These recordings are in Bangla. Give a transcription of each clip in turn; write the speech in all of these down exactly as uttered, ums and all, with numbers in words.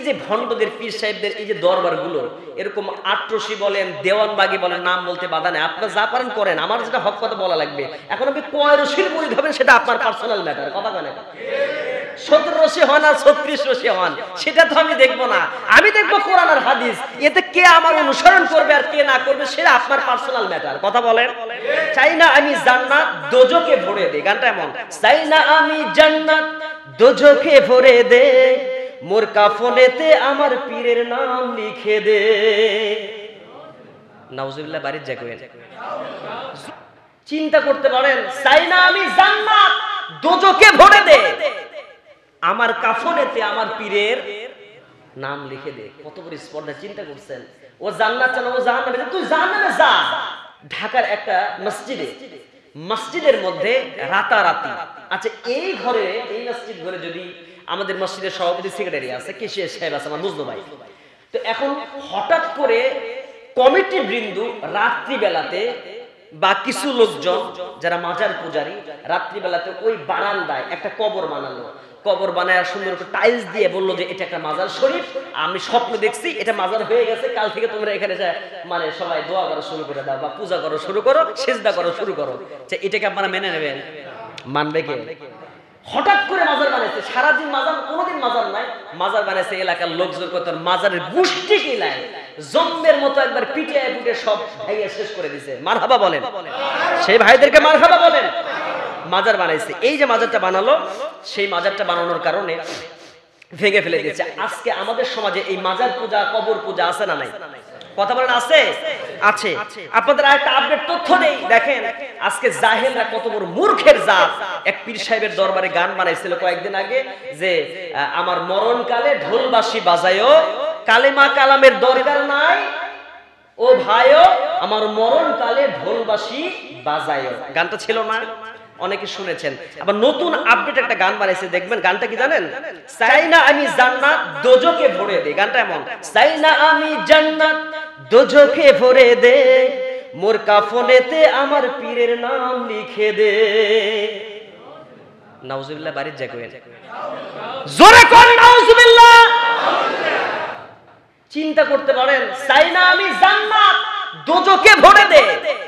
যে ভণ্ডদের পীর সাহেবদের এই যে দরবারগুলো এরকম আট্রসি বলেন দেওয়ানবাগি বলেন নাম বলতে বাধা নেই, আপনারা যা পারেন করেন, আমার যেটা হক কথা বলা লাগবে। এখন আপনি কয় রশির মুরিদ হবেন সেটা আপনার পার্সোনাল ম্যাটার, কথা কেন সত্তর রশি হন আর ছত্রিশ রশি হন সেটা তো আমি দেখবো না, আমি দেখবো কোরআন আর হাদিস, এতে কে আমার অনুসরণ করবে আর কে না করবে সেটা আপনার পার্সোনাল ম্যাটার, কথা বলেন। চাই না আমি জান্নাত দোজখে ভরে দে, গানটা এমন, চাই না আমি জান্নাত দোজখে ভরে দে, মোর কাফনেতে আমার পীরের নাম লিখে দে। নাউজুবিল্লাহ বাড়ির যাবেন, চিন্তা করতে পারেন, চাই না আমি জান্নাত দোজখে ভরে দে, আমার কাফনেতে আমার পীরের নাম লিখে দে। কত বড় স্পর্ধা, চিন্তা করছেন। ও জান্নাত চান, ও জাহান্নামে, তুই জাহান্নামে যা। ঢাকার একটা মসজিদে, মসজিদের মধ্যে রাতারাতি, আচ্ছা এই ঘরে, এই মসজিদ ঘরে যদি আমাদের মসজিদের সভাপতি সেক্রেটারি আছে, কেশিয়া সাহেব আছে, আমার বুঝলো ভাই, তো এখন হঠাৎ করে কমিটি বৃন্দ রাত্রিবেলাতে বা কিছু লোকজন যারা মাজার পূজারী রাত্রিবেলাতে ওই বারান্দায় একটা কবর বানালো, কবর বানায় সুন্দর করে টাইলস দিয়ে বললো যে এটা একটা মাজার শরীফ, আমি স্বপ্ন দেখছি এটা মাজার হয়ে গেছে, কাল থেকে তোমরা এখানে মানে সবাই দোয়া করা শুরু করে দাও বা পূজা করো শুরু করো, সেজদা করো শুরু করো। এটাকে আপনারা মেনে নেবেন? মানবে কে? হঠাৎ করে মাজার বানাইছে, সারাদিন মাজার, কোনোদিন মাজার নাই, মাজার বানাইছে, এলাকার লোকজন কত মাজারের গোষ্ঠী কিলাই জম্মের মতো একবার পিটে পিটে সব ভাইয়া শেষ করে দিছে। মারহাবা বলেন, সেই ভাইদেরকে মারহাবা বলেন। মাজার বানাইছে, এই যে মাজারটা বানালো, সেই মাজারটা বানানোর কারণে ভেঙে ফেলে দিয়েছে। আজকে আমাদের সমাজে এই মাজার পূজা কবর পূজা আছে না নাই? কথা বলেন আছে? আছে। আপনাদের আরেকটা আপডেট তথ্য নেই, দেখেন আজকে জাহেলরা কত বড় মূর্খের জাত। এক পীর সাহেবের দরবারে গান বানাইছিল কয়েকদিন আগে যে আমার মরণকালে ঢোলবাঁশি বাজায়ও, কালেমা কালামের দরকার নাই ও ভাইও, আমার মরণকালে ঢোলবাঁশি বাজায়ও, গানটা ছিল না? অনেকে শুনেছেন। আবার নতুন আপডেট একটা গান বানাইছে, দেখবেন গানটা কি জানেন? চাই না আমি জান্নাত দোজখে ভরে দে, গানটা এমন, চাই না আমি জান্নাত দোজখে ভরে দে, মোর কাফনেতে আমার পীরের নাম লিখে দে। নাউজুবিল্লাহ বাড়ির যাবেন, জোরে কোন নাউজুবিল্লাহ। চিন্তা করতে পারেন, চাই না আমি জান্নাত দোজখে ভরে দে,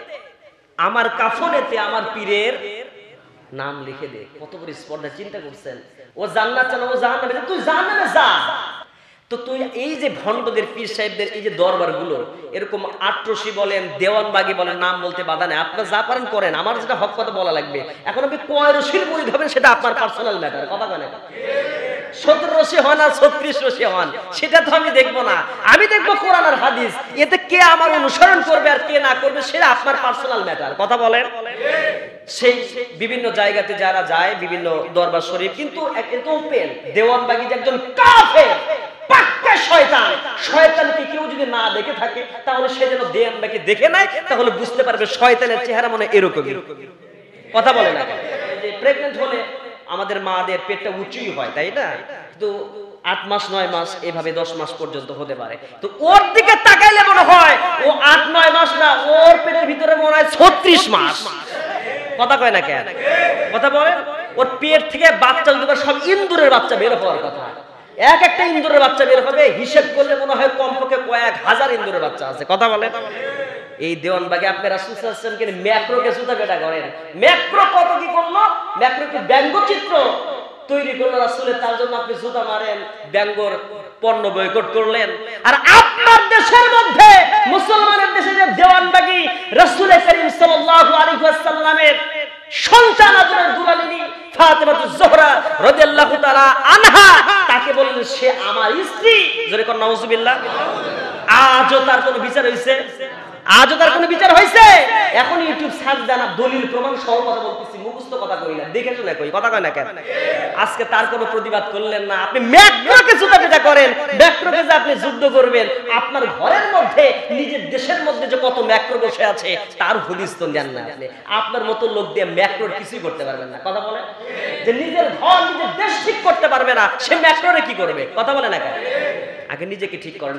আমার কাফনেতে আমার পীরের নাম লিখে দে। কত বড় স্পর্ধা, চিন্তা করছেন। ও জান্নাত চান, ও জাহান্নামে, তুই জাহান্নামে যা। তো তুই এই যে ভণ্ডদের পীর সাহেবদের এই যে দরবারগুলো এরকম আট্রসি বলেন দেওয়ানবাগি বলেন নাম বলতে বাধা নেই, আপনারা যা পারেন করেন, আমার যেটা হক কথা বলা লাগবে। এখন আপনি কয় রশির মুরিদ হবেন সেটা আপনার পার্সোনাল ম্যাটার, কথা কেন সত্তর রশি হন আর ছত্রিশ রশি হন সেটা তো আমি দেখবো না, আমি দেখবো কোরআন আর হাদিস, এতে কে আমার অনুসরণ করবে আর কে না করবে সেটা আপনার পার্সোনাল ম্যাটার, কথা বলেন। সেই বিভিন্ন জায়গাতে যারা যায় বিভিন্ন দরবার শরীফ, কিন্তু ওপেন দেওয়ানবাগি যে একজন কাফের পাক্কা শয়তান, শয়তানকে কেউ যদি না দেখে থাকে তাহলে সে যেন দেওয়ানবাগি দেখে নাই, তাহলে বুঝতে পারবে শয়তানের চেহারা মনে এরকমই, কথা বলে না। যে প্রেগন্যান্ট হলে আমাদের মাদের পেটটা উঁচুই হয়, তাই না? কিন্তু আট মাস নয় মাস এভাবে দশ মাস পর্যন্ত হতে পারে। তো ওর দিকে তাকাইলে মনে হয় ও আট নয় মাস না, ওর পেটের ভিতরে মনে হয় ছত্রিশ মাস, কথা কয় না কেন? কথা বলেন। ওর পেট থেকে বাচ্চা সব ইন্দুরের বাচ্চা বের হওয়ার কথা, এক একটা ইন্দুরের বাচ্চা বের হবে, হিসেব করলে মনে হয় কমপক্ষে কয়েক হাজার ইন্দুরের বাচ্চা আছে, কথা বলেন। এই দেওয়ানবাগে আপনি রাসূল সাল্লাল্লাহু আলাইহি ওয়াসাল্লামকে ম্যাক্রোকে জুতা পেটা করেন, ম্যাক্রো কত কি করলো, ম্যাক্রোকে ব্যঙ্গচিত্র তৈরি করলো রাসূলের, তার জন্য আপনি জুতা মারেন, ব্যঙ্গর পণ্য বয়কট করলেন। আর আপনার দেশের মধ্যে মুসলমানের দেশে যে দেওয়ানবাগি রাসূল করিম সাল্লাল্লাহু আলাইহি ওয়াসাল্লামের সন্তান আদরের দুলালিনী ফাতেমাতুজ জোহরা রাদিয়াল্লাহু তাআলা আনহা, তাকে বললেন সে আমার স্ত্রী, জোরে কোন নাউজুবিল্লাহ। আজও তার কোনো বিচার হইছে? আজও তার কোনো বিচার হয়েছে? এখন ইউটিউব সার্চ দেন, দলিল প্রমাণ সহ কথা বলতেছি, মুখস্থ কথা কই না, দেখে শুনে কই, কথা কয় না কেন? আজকে তার কোনো প্রতিবাদ করলেন না, আপনি ম্যাক্রোকে জুতা পেটা করেন, ম্যাক্রোকে যে আপনি যুদ্ধ করবেন, আপনার ঘরের মধ্যে নিজের দেশের মধ্যে যে কত ম্যাক্রো বসে আছে তার হদিস তো নেন না আপনি। আপনার মতো লোক দিয়ে ম্যাক্রোর কিছুই করতে পারবেন না, কথা বলে। যে নিজের ঘর নিজের দেশ ঠিক করতে পারবে না, সে ম্যাক্রোরে কি করবে, কথা বলে না কেন? আগে নিজেকে ঠিক করেন,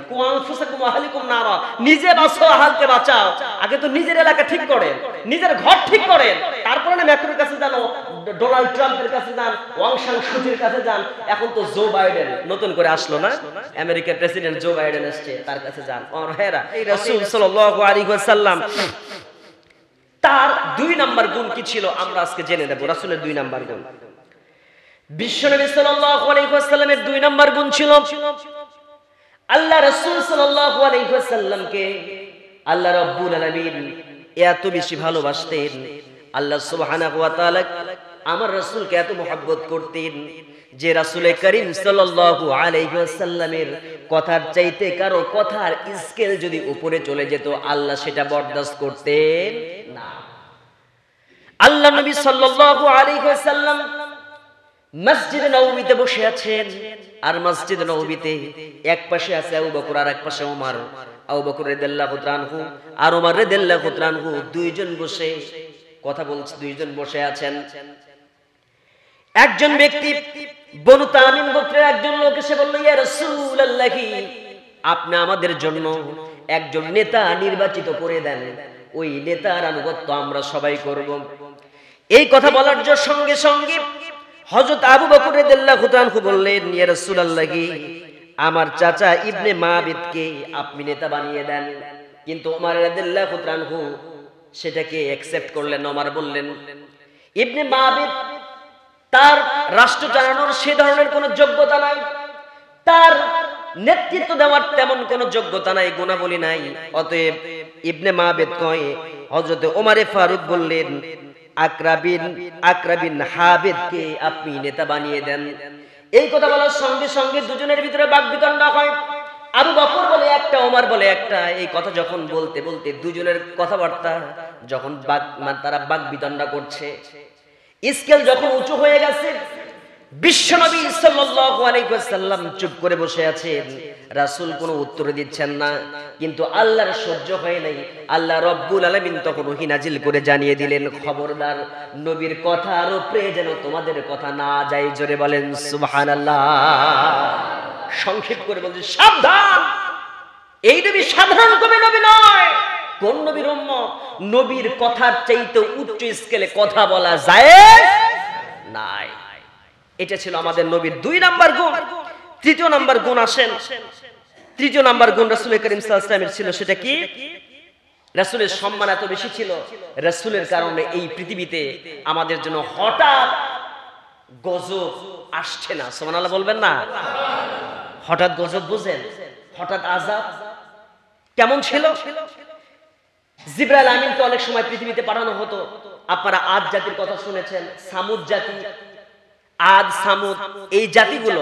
নিজে বাঁচো আহালকে বাঁচাও, আগে তো নিজের এলাকা ঠিক করেন, নিজের ঘর ঠিক করেন, তারপরে না ম্যাক্রোর কাছে যান, ডোনাল্ড ট্রাম্পের কাছে যান, ওয়াং সাং সুচির কাছে যান, এখন তো জো বাইডেন নতুন করে আসলো না, আমেরিকার প্রেসিডেন্ট জো বাইডেন আসছে, তার কাছে যান। আমার ভাইরা, এই রাসূল সাল্লাল্লাহু আলাইহি ওয়াসাল্লাম তার দুই নাম্বার গুণ কি ছিল আমরা আজকে জেনে নেব। রাসূলের দুই নাম্বার গুণ, বিশ্বনবী সাল্লাল্লাহু আলাইহি ওয়াসাল্লামের দুই নাম্বার গুণ ছিল আল্লাহ রাসূল সাল্লাল্লাহু আলাইহি ওয়াসাল্লামকে আল্লাহ রাব্বুল আলামিন এত বেশি ভালোবাসতেন, আল্লাহ সুবহানাহু ওয়া তাআলা আমার রাসূলকে এত মহব্বত করতেন যে রাসূল করিম সাল্লাল্লাহু আলাইহি ওয়াসাল্লামের কথার চাইতে কারো কথার স্কেল যদি উপরে চলে যেত আল্লাহ সেটা বরদাস্ত করতেন না। আল্লাহ নবী সাল্লাল্লাহু আলাইহি ওয়াসাল্লাম মসজিদে নববীতে বসে আছেন, আর মসজিদে নববীতে এক পাশে আছে আবু বকর আর এক পাশে ওমর। আবু বকর রাদিয়াল্লাহু তাআলা আনহু আর ওমর রাদিয়াল্লাহু তাআলা আনহু দুইজন বসে কথা বলছে, দুইজন বসে আছেন। একজন ব্যক্তি বনু তামিম গোত্রের একজন লোক এসে বলল, ইয়া রাসূলুল্লাহি, আপনি আমাদের জন্য একজন নেতা নির্বাচিত করে দেন, ওই নেতার আনুগত্য আমরা সবাই করব। এই কথা বলার সঙ্গে সঙ্গে হযরত আবু বকর রাদিয়াল্লাহু তাআলা আনহু বললেন, ইয়া রাসূলুল্লাহি, আমার চাচা ইবনে মাবিদকে আপনি নেতা বানিয়ে দেন। কিন্তু ওমর রাদিয়াল্লাহু তাআলা আনহু সেটাকে অ্যাকসেপ্ট করলেন। ওমর বললেন, ইবনে মাবিদ তার রাষ্ট্র চালানোর সে ধরনের কোনো যোগ্যতা নাই, তার নেতৃত্ব দেওয়ার তেমন কোনো যোগ্যতা নাই, গুণাবলী নাই, অতএব ইবনে মাবিদ কয়। হযরত ওমর ফারুক বললেন, আকরাবিন আকরাবিন হাবিদকে আপনি নেতা বানিয়ে দেন। এই কথা বলার সঙ্গে সঙ্গে দুজনের ভিতরে বাকবিতণ্ডা হয়। আবু বকর বলে একটা, ওমর বলে একটা। এই কথা যখন বলতে বলতে দুজনের কথাবার্তা যখন তারা বাকবিতণ্ডা করছে, স্কেল যখন উঁচু হয়ে গেছে, বিশ্বনবী সাল্লাল্লাহু আলাইহি ওয়াসাল্লাম চুপ করে বসে আছেন, রাসূল কোনো উত্তর দিচ্ছেন না। কিন্তু আল্লাহর সহ্য হয় নাই, আল্লাহ রাব্বুল আলামিন তখন ওহী নাজিল করে জানিয়ে দিলেন, খবরদার নবীর কথার উপরে যেন তোমাদের কথা না যায়। জোরে বলেন সুবহানাল্লাহ। সংক্ষেপ করে বলছি, সাবধান, এই নবী সাধারণ কবি নবী নয়। কোন নবীর উম্মত? নবীর কথার চাইতে উচ্চ স্কেলে কথা বলা জায়েজ নাই। এটা ছিল আমাদের নবীর দুই নাম্বার গুণ। তৃতীয় নাম্বার গুণ আসেন, তৃতীয় নাম্বার গুণ রাসূল করিম সাল্লাল্লাহু আলাইহি ওয়াসাল্লামের ছিল, সেটা কি? রাসূলের সম্মান এত বেশি ছিল, রাসূলের কারণে এই পৃথিবীতে আমাদের জন্য হঠাৎ গজব আসছে না। সুবহানাল্লাহ বলবেন না? হঠাৎ গজব বুঝেন, হঠাৎ আযাব কেমন ছিল? জিবরাইল আমিনকে অনেক সময় পৃথিবীতে পাঠানো হতো। আপনারা আদ জাতির কথা শুনেছেন, সামুদ জাতি, আদ সামুদ, এই জাতিগুলো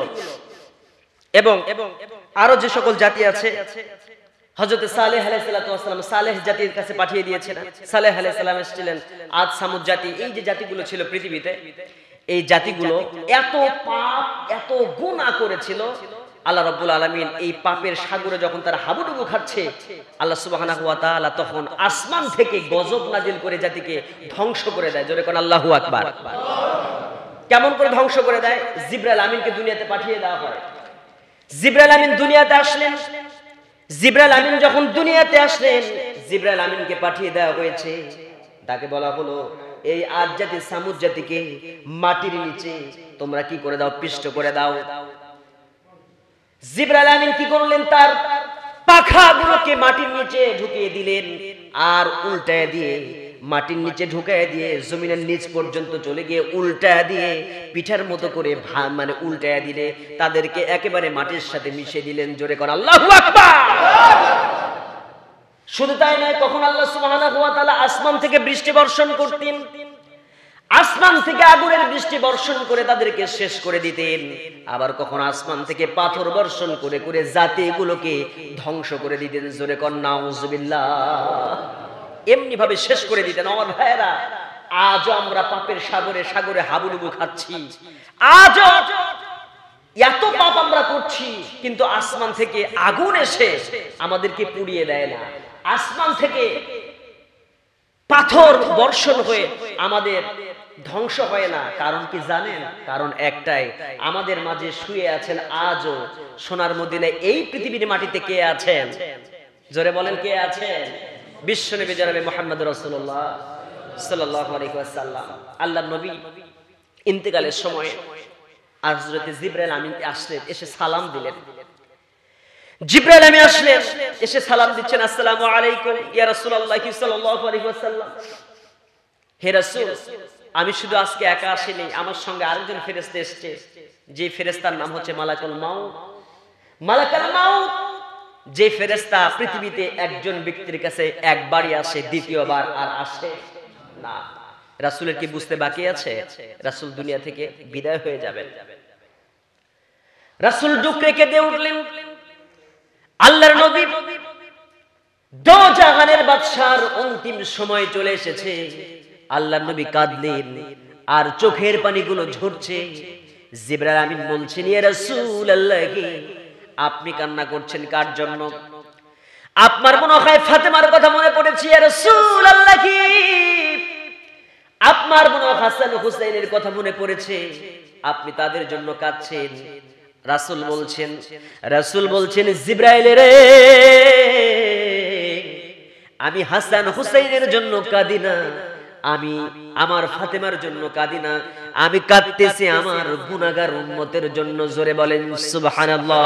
এবং আরো যে সকল জাতি আছে, হযরত সালেহ আলাইহিস সালাম সালেহ জাতির কাছে পাঠিয়ে দিয়েছেন। সালেহ আলাইহিস সালাম এসেছিলেন, আদ সামুদ জাতি, এই যে জাতিগুলো ছিল পৃথিবীতে, এই জাতিগুলো এত পাপ এত গুনাহ করেছিল, আল্লাহ রাব্বুল আলামিন এই পাপের সাগরে যখন তারা হাবুডুবু খাচ্ছে, আল্লাহ সুবহানাহু ওয়া তাআলা তখন আসমান থেকে গজব নাজিল করে জাতিকে ধ্বংস করে দেয়। জোরে কোন আল্লাহু আকবার। কেমন করে ধ্বংস করে দেয়? জিবরাইল আমিনকে দুনিয়াতে পাঠিয়ে দেওয়া হয়। জিবরাইল আমিন দুনিয়াতে আসলেন, জিবরাইল আমিন যখন দুনিয়াতে আসলেন, জিবরাইল আমিনকে পাঠিয়ে দেওয়া হয়েছে, তাকে বলা হলো, এই আদ জাতি সামুদ জাতিকে মাটির নিচে তোমরা কি করে দাও, পিষ্ট করে দাও। জিবরাইল আমিন কি করলেন? তার পাখাগুলোকে মাটির নিচে ঢুকিয়ে দিলেন, আর উল্টায় দিয়ে মাটির নিচে ঢুকায় দিয়ে জমিনের নিচ পর্যন্ত চলে গিয়ে উল্টায় দিয়ে পিঠার মতো করে মানে উল্টায় দিলে তাদেরকে একেবারে মাটির সাথে মিশে দিলেন। জোরে কর আল্লাহু আকবার। শুধু তাই নয়, তখন আল্লাহ সুবহানাহু ওয়া তাআলা আসমান থেকে বৃষ্টি বর্ষণ করতেন, আসমান থেকে আগুনের বৃষ্টি বর্ষণ করে তাদেরকে শেষ করে দিতেন। আবার কখন আসমান থেকে পাথর বর্ষণ করে করে জাতিগুলোকে ধ্বংস করে দিতেন। জোরে কর নাউযুবিল্লাহ। এমনি ভাবে শেষ করে দিতেন। আমার ভাইয়েরা, আজও আমরা পাপের সাগরে সাগরে হাবুডুবু খাচ্ছি, আজও এত পাপ আমরা করছি, কিন্তু আসমান থেকে আগুন এসে আমাদেরকে পুড়িয়ে দেয় না, আসমান থেকে পাথর বর্ষণ হয়ে আমাদের ধ্বংস হয় না। কারণ কি জানেন? কারণ একটাই, আমাদের মাঝে শুয়ে আছেন আজও সোনার মদিনায় এই পৃথিবীর মাটিতে কে আছেন? জোরে বলেন, কে আছেন? বিশ্বনবী জনাবে মুহাম্মদ রাসূলুল্লাহ সাল্লাল্লাহু আলাইহি ওয়াসাল্লাম আল্লাহর নবী ইন্তেকালের সময় হযরত জিবরাইল আমিন আসলেন, এসে সালাম দিলেন। জিবরাইল আমিন আসলেন, এসে সালাম দিচ্ছেন, আসসালামু আলাইকুম ইয়া রাসূলুল্লাহ সাল্লাল্লাহু আলাইহি ওয়াসাল্লাম। হে রাসূল, আমি শুধু আজকে একা আসিনি, আমার সঙ্গে আরেকজন ফেরেশতা এসেছে, যে ফেরেশতার নাম হচ্ছে মালাকুল মাউত। মালাকুল মাউত যে ফেরেশতা পৃথিবীতে একজন ব্যক্তির কাছে একবারই আসে, দ্বিতীয়বার আর আসে না। রাসূলের কি বুঝতে বাকি আছে? রাসূল দুনিয়া থেকে বিদায় হয়ে যাবেন। রাসূল ডুকরে কেঁদে উঠলেন। আল্লাহর নবী দো জাহানের বাদশার অন্তিম সময় চলে এসেছে। আল্লাহর নবী কাঁদলেন আর চোখের পানিগুলো ঝরছে। জিবরাইল আমিন বলছেন, ইয়া রাসূলুল্লাহ, আপনি কান্না করছেন কার জন্য? আপনার মনে হয় ফাতেমার কথা মনে পড়েছে ইয়া রাসূলুল্লাহ, আপনার মনে হয় হাসান হুসাইনের কথা মনে পড়েছে, আপনি তাদের জন্য কাঁদছেন। রাসূল বলছেন রাসূল বলছেন জিবরাইল রে, আমি হাসান হুসাইনের জন্য কাঁদি না, আমি আমার ফাতেমার জন্য কাঁদি না, আমি কাঁদতেছি আমার গুনাহগার উম্মতের জন্য। জোরে বলেন সুবহানাল্লাহ।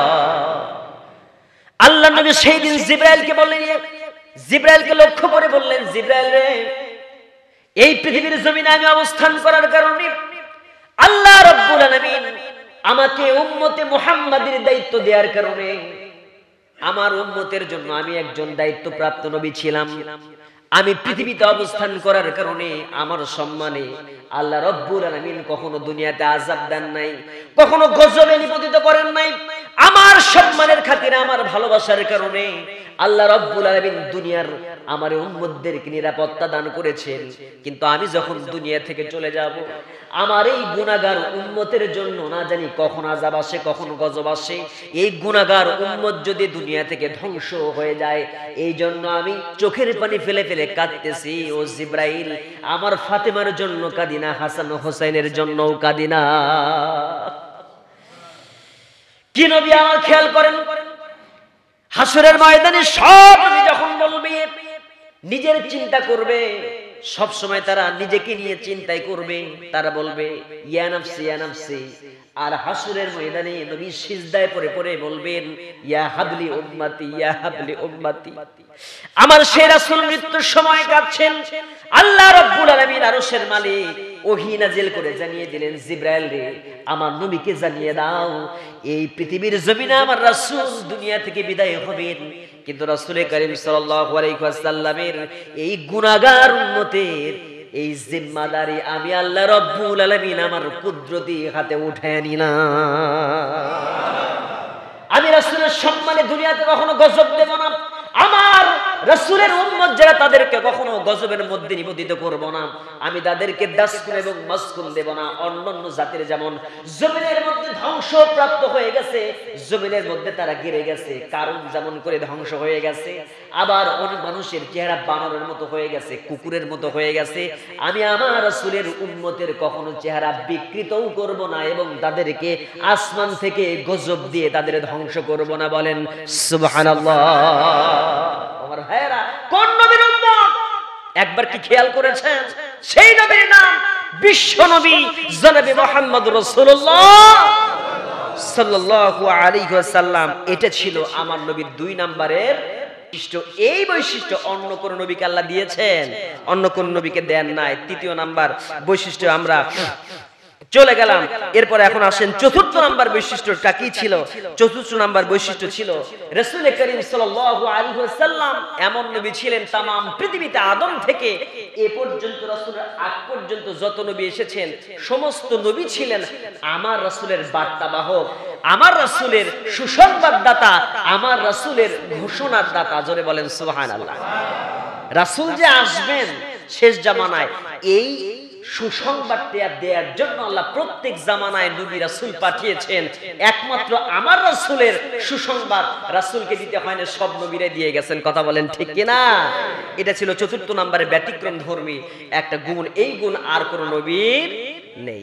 আল্লাহর নবী সেই দিন জিবরাইলকে বললেন, জিবরাইলকে লক্ষ্য করে বললেন, জিবরাইল রে, এই পৃথিবীর জমিনে আমি অবস্থান করার কারণে আল্লাহ রাব্বুল আলামিন আমাকে উম্মতে মুহাম্মাদের দায়িত্ব দেওয়ার কারণে আমার উম্মতের জন্য আমি একজন দায়িত্বপ্রাপ্ত নবী ছিলাম। আমি পৃথিবীতে অবস্থান করার কারণে আমার সম্মানে আল্লাহ রাব্বুল আলামিন কখনো দুনিয়াতে আযাব দেন নাই, কখনো গজবে নিপতিত করেন নাই। আমার সম্মানের খাতিরে, আমার ভালোবাসার কারণে আল্লাহ রাব্বুল আলামিন দুনিয়ার আমার উম্মতদেরকে নিরাপত্তা দান করেছেন। কিন্তু আমি যখন দুনিয়া থেকে চলে যাব, আমার এই গুনাহগার উম্মতের জন্য না জানি কখন আযাব আসে, কখন গজব আসে। এই গুনাহগার উম্মত যদি দুনিয়া থেকে ধ্বংস হয়ে যায়, এই জন্য আমি চোখের পানি ফেলে ফেলে কাঁদতেছি। ও জিবরাইল, আমার ফাতেমার জন্য কাঁদি না, হাসান হোসেনের জন্যও কাঁদি না। কি নবী আমার খেয়াল করেন, হাসরের ময়দানে সব নবী যখন বলবে, নিজের চিন্তা করবে, সব সময় তারা নিজেকে নিয়ে চিন্তাই করবে, তারা বলবে ইয়া নাফসি ইয়া নাফসি। আর হাসরের ময়দানে নবী সিজদায় পড়ে পড়ে বলবেন, ইয়া হাবলি উম্মতি ইয়া হাবলি উম্মতি। আমার সেই রাসূল মৃত্যুর সময় কাঁদছেন। আল্লাহ রাব্বুল আলামিন আরশের মালিক ওহী নাজিল করে জানিয়ে দিলেন, জিবরাইল রে, আমার নবীকে জানিয়ে দাও, এই পৃথিবীর জমিনে আমার রাসূল দুনিয়া থেকে বিদায় হবেন, কিন্তু রাসূল করিম সাল্লাল্লাহু আলাইহি ওয়াসাল্লামের এই গুনাহগার উম্মতের এই জিম্মাদারি আমি আল্লাহ রাব্বুল আলামিন আমার কুদরতি হাতে উঠায় নিলাম। আমি রাসূলের সম্মানে দুনিয়াতে কখনো গজব দেব না। আমার রাসূলের উম্মত যারা, তাদেরকে কখনো গজবের মধ্যে নিপতিত করব না। আমি তাদেরকে দাসকুন এবং মাসকুন দেব না। অন্যান্য জাতির যেমন জমিনের মধ্যে ধ্বংসপ্রাপ্ত হয়ে গেছে, জমিনের মধ্যে তারা গিরে গেছে, কারণ যেমন করে ধ্বংস হয়ে গেছে, আবার অনেক মানুষের চেহারা বানরের মতো হয়ে গেছে, কুকুরের মতো হয়ে গেছে। আমি আমার রাসূলের উম্মতের কখনো চেহারা বিকৃতও করব না এবং তাদেরকে আসমান থেকে গজব দিয়ে তাদের ধ্বংস করব না। বলেন সুবহানাল্লাহ। আমার ভাইরা, কোন নবীর উম্মত একবার কি খেয়াল করেছেন? সেই নবীর নাম বিশ্ব নবী জনাবে মুহাম্মদ রাসূলুল্লাহ সাল্লাল্লাহু আলাইহি ওয়াসাল্লাম। এটা ছিল আমার নবীর দুই নাম্বারের বৈশিষ্ট্য। এই বৈশিষ্ট্য অন্য কোন নবীকে আল্লাহ দিয়েছেন? অন্য কোন নবীকে দেন নাই। তৃতীয় নাম্বার বৈশিষ্ট্য আমরা চলে গেলাম। এরপর এখন আসেন চতুর্থ নাম্বার বৈশিষ্ট্যটা কি ছিল? চতুর্থ নাম্বার বৈশিষ্ট্য ছিল রাসূল করিম সাল্লাল্লাহু আলাইহি ওয়াসাল্লাম এমন নবী ছিলেন, তামাম পৃথিবীতে আদম থেকে এ পর্যন্ত রাসূলের আগ পর্যন্ত যত নবী এসেছেন, সমস্ত নবী ছিলেন আমার রাসূলের বার্তাবাহক, আমার রাসূলের সুসংবাদদাতা, আমার রাসূলের ঘোষণার দাতা। জোরে বলেন সুবহানাল্লাহ। রাসূল যে আসবেন শেষ জামানায়, এই সুসংবাদটা দেওয়ার জন্য আল্লাহ প্রত্যেক জামানায় নবী রাসূল পাঠিয়েছেন। একমাত্র আমার রাসূলের সুসংবাদ রাসূলকে দিতে হয় না, সব নবীরা দিয়ে গেছেন। কথা বলেন ঠিক কিনা? এটা ছিল চতুর্থ নম্বরে ব্যতিক্রম ধর্মী একটা গুণ। এই গুণ আর কোন নবীর নেই।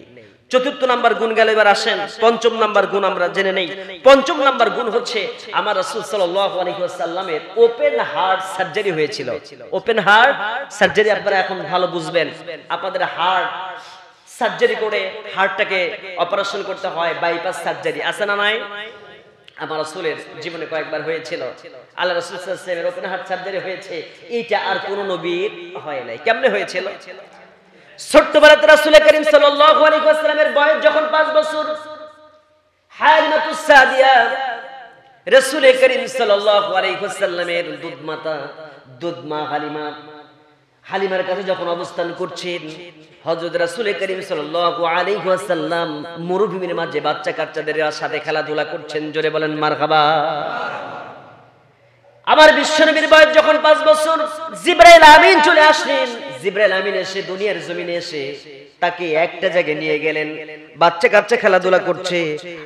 চতুর্থ নাম্বার গুণ গেল, এবার আসেন পঞ্চম নাম্বার গুণ আমরা জেনে নেই। পঞ্চম নাম্বার গুণ হচ্ছে আমার রাসূল সাল্লাল্লাহু আলাইহি ওয়াসাল্লামের ওপেন হার্ট সার্জারি হয়েছিল। ওপেন হার্ট সার্জারি আপনারা এখন ভালো বুঝবেন। আপনাদের হার্ট সার্জারি করে হার্টটাকে অপারেশন করতে হয়, বাইপাস সার্জারি আছে না নাই? আমার রাসূলের জীবনে কয়েকবার হয়েছিল। আল্লাহ রাসূল সাল্লাল্লাহু আলাইহি ওয়াসাল্লামের ওপেন হার্ট সার্জারি হয়েছে, এটা আর কোন নবীর হয় নাই। কেমনে হয়েছিল? ছোট্টবেলাতে রাসূল করিম সাল্লাল্লাহু আলাইহি ওয়াসাল্লামের বয়স যখন পাঁচ বছর, হালিমাতুস সাদিয়া রাসূল করিম সাল্লাল্লাহু আলাইহি ওয়াসাল্লামের দুধমাতা দুধমা হালিমা হালিমার কাছে যখন অবস্থান করছেন, হযরত রাসূল করিম সাল্লাল্লাহু আলাইহি ওয়াসাল্লাম মরুভূমির মাঝে বাচ্চা কাচ্চাদের সাথে খেলাধুলা করছেন। জোরে বলেন মারহাবা। আমার বিশ্বনবীর বয়স যখন পাঁচ বছর, জিবরাইল আমিন চলে আসলেন। জিবরাইল আমিন এসে দুনিয়ার জমিনে এসে তাকে একটা জায়গায় নিয়ে গেলেন। বাচ্চা কাচ্চা খেলাধুলা করছে,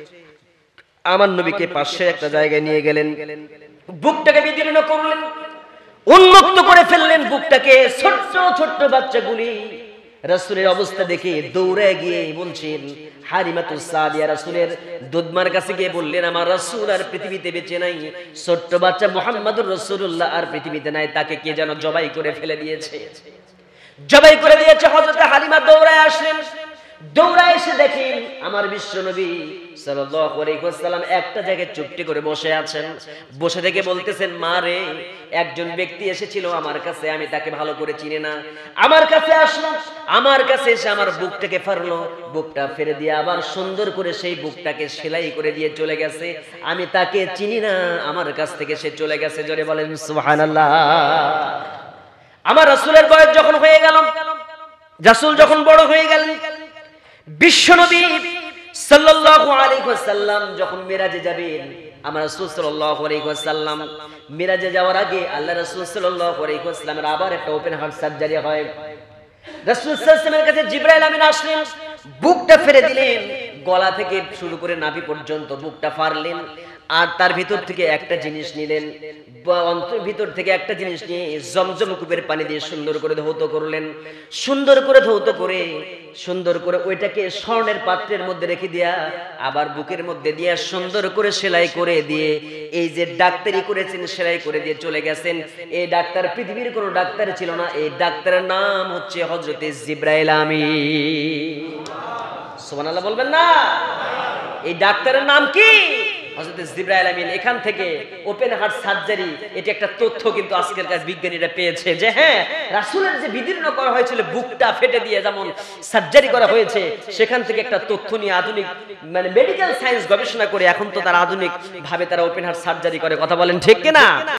আমার নবীকে পাশে একটা জায়গায় নিয়ে গেলেন, বুকটাকে বিদীর্ণ করলেন, উন্মুক্ত করে ফেললেন বুকটাকে। ছোট্ট ছোট্ট বাচ্চাগুলি রাসূলের অবস্থা দেখে দৌড়ে গিয়ে বলছেন, হালিমাতুস সাদিয়া রাসূলের দুধমার কাছে গিয়ে বললেন, আমার রাসূল আর পৃথিবীতে বেঁচে নাই, ছোট্ট বাচ্চা মুহাম্মদুর রাসূলুল্লাহ আর পৃথিবীতে নাই, তাকে কে যেন জবাই করে ফেলে দিয়েছে। জবাই করে দিয়েছে। হযরত হালিমা দৌড়ায় আসলেন। দৌড়ায় এসে দেখেন আমার বিশ্বনবী সাল্লাল্লাহু আলাইহি ওয়াসাল্লাম একটা জায়গায় চুপটি করে বসে আছেন। বসে থেকে বলতেছেন, মা রে, একজন ব্যক্তি এসেছিল আমার কাছে, আমি তাকে ভালো করে চিনি না, আমার কাছে আসলো, আমার কাছে এসে আমার বুকটাকে ফাড়লো, বুকটা ফেরে দিয়ে আবার সুন্দর করে সেই বুকটাকে সেলাই করে দিয়ে চলে গেছে, আমি তাকে চিনি না, আমার কাছ থেকে সে চলে গেছে। জোরে বলেন সুবহানাল্লাহ। আমার রাসূলের বয়স যখন হয়ে গেল, রাসূল যখন বড় হয়ে গেলেন, বিশ্বনবী সাল্লাল্লাহু আলাইহি ওয়াসাল্লাম যখন মিরাজে যাবেন, আমার রাসূল সাল্লাল্লাহু আলাইহি ওয়াসাল্লাম মিরাজে যাওয়ার আগে আল্লাহ রাসূল সাল্লাল্লাহু আলাইহি ওয়াসাল্লামের আবার একটা ওপেন হার্ট সার্জারি হয়। রাসূল সাল্লাল্লাহু আলাইহি ওয়াসাল্লামের কাছে জিবরাইল আমিন আসলেন, বুকটা ফেরে দিলেন, গলা থেকে শুরু করে নাভি পর্যন্ত বুকটা ফাড়লেন, আর তার ভিতর থেকে একটা জিনিস নিলেন, অন্তর ভিতর থেকে একটা জিনিস নিয়ে জমজম কূপের পানি দিয়ে সুন্দর করে ধৌত করলেন। সুন্দর করে ধৌত করে সুন্দর করে ওইটাকে স্বর্ণের পাত্রের মধ্যে রেখে দিয়া আবার বুকের মধ্যে দিয়া সুন্দর করে সেলাই করে দিয়ে, এই যে ডাক্তারি করেছেন সেলাই করে দিয়ে চলে গেছেন। এই ডাক্তার পৃথিবীর কোনো ডাক্তার ছিল না, এই ডাক্তারের নাম হচ্ছে হযরতে জিবরাইল আমিন। সুবহানাল্লাহ বলবেন না? এই ডাক্তারের নাম কি? হযরত জিবরাইল আমিন। এখান থেকে ওপেন হার্ট সার্জারি, এটা একটা তথ্য কিন্তু আজকালকার বিজ্ঞানীরা পেয়েছে যে হ্যাঁ, রাসূলের যে বিদীর্ণ করা হয়েছিল বুকটা ফেটে দিয়ে যেমন সার্জারি করা হয়েছে, সেখান থেকে একটা তথ্য নিয়ে আধুনিক মানে মেডিকেল সায়েন্স গবেষণা করে এখন তো তারা আধুনিক ভাবে তারা ওপেন হার্ট সার্জারি করে। কথা বলেন ঠিক কিনা?